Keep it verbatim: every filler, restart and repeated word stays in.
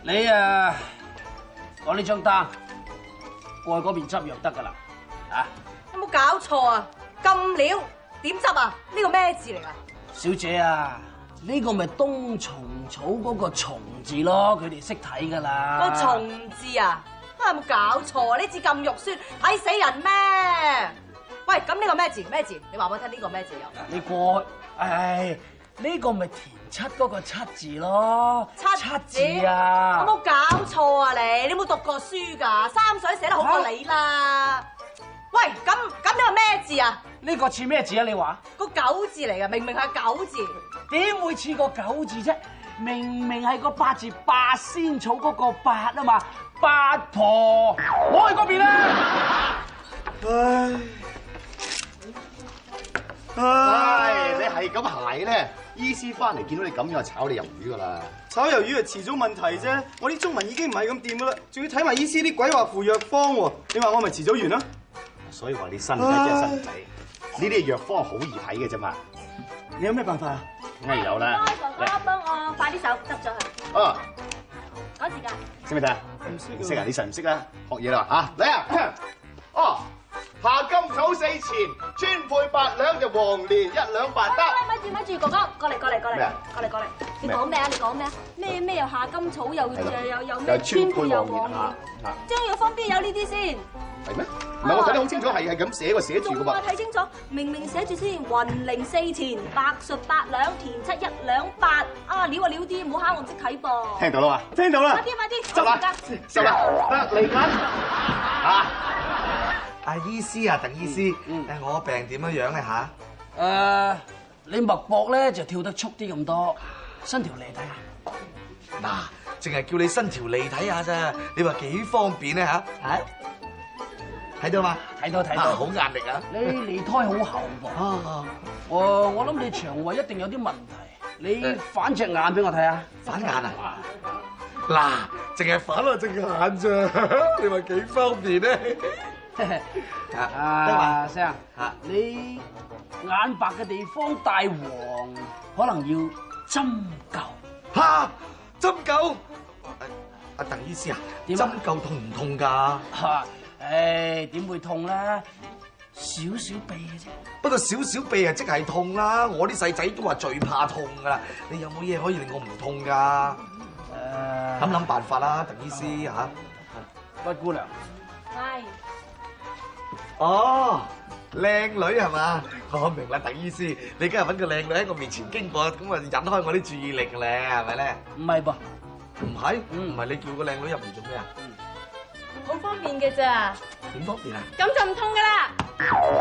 你誒攞呢張單過去嗰邊執藥得㗎啦，啊！ 有冇搞錯啊？咁料點執啊？呢個咩字嚟㗎？ 小姐啊，呢個咪冬蟲草嗰個蟲字咯，佢哋識睇㗎啦。 個蟲字啊？啊有冇搞錯啊？呢字咁肉酸，睇死人咩？喂，咁呢個咩字？咩字？你話我聽呢個咩字啊？ 你過去，唉，呢個咪填七嗰個七字咯， 七七字啊！ 有冇搞錯啊你？你有冇讀過書㗎？三水寫得好過你啦！喂，咁咁呢個咩字啊？ 呢個似咩字啊？你話個九字嚟㗎，明明係九字。 點會似個九字啫？明明係個八字，八仙草嗰個八啊嘛，八婆，我去嗰邊啦。 唉。唉，你係咁鞋咧，醫師翻嚟見到你咁樣就炒你魷魚噶啦。 炒魷魚係遲早問題啫，我啲中文已經唔係咁掂噶啦，仲要睇埋醫師啲鬼話附藥方喎，你話我咪遲早完啦？ 所以話你新仔即係新仔，呢啲藥方好易睇嘅啫嘛。 你有咩辦法啊？ 梗係有啦。 哥哥幫我快啲手執咗佢。 哦， 趕時間。 識唔識啊？唔識。唔識啊？你實唔識啊？學嘢啦嚇，嚟啊！哦。夏金草四錢，川配八兩就黃連一兩八得。 咪住咪住，哥哥過嚟過嚟過嚟，過嚟過嚟。你講咩啊？你講咩啊？咩咩又夏金草又又又又咩川配又黃連？張藥方邊有呢啲先？ 係咩？唔係我睇得好清楚，係係咁寫個寫住噶噃。 我睇清楚，明明寫住先，雲苓四錢，白術八兩，田七一兩八。啊，料啊料啲，唔好蝦我唔識睇噃。 聽到啦嘛？聽到啦。 快啲快啲， 執啦，執啦，得嚟緊啊！ 阿醫師啊，鄧醫師，誒我病點樣樣咧嚇？ 誒，你脈搏咧就跳得速啲咁多，伸條脷睇下。 嗱，淨係叫你伸條脷睇下咋，你話幾方便咧嚇？嚇，睇到嘛？ 睇到睇到， 好壓力啊！ 你脷苔好厚噃。啊，我我諗你腸胃一定有啲問題，你反隻眼俾我睇下。 反眼啊？嗱，淨係反我隻眼咋，你話幾方便咧？ 啊，生，你眼白嘅地方帶黃，可能要針灸。 嚇，針灸？阿鄧醫師啊， 點針灸痛唔痛㗎？ 嚇，誒點會痛咧？少少痹嘅啫。 不過少少痹啊，即係痛啦。我啲細仔都話最怕痛㗎啦。你有冇嘢可以令我唔痛㗎？誒，諗諗辦法啦，鄧醫師嚇。 屈姑娘。 係。 哦，靚女係嘛？我明啦，鄧醫師，你今日揾個靚女喺我面前經過，咁啊引開我啲注意力咧，係咪咧？ 唔係噃， 唔係，唔係你叫個靚女入嚟做咩啊？ 好方便嘅咋？ 點方便啊？ 咁就唔痛噶啦。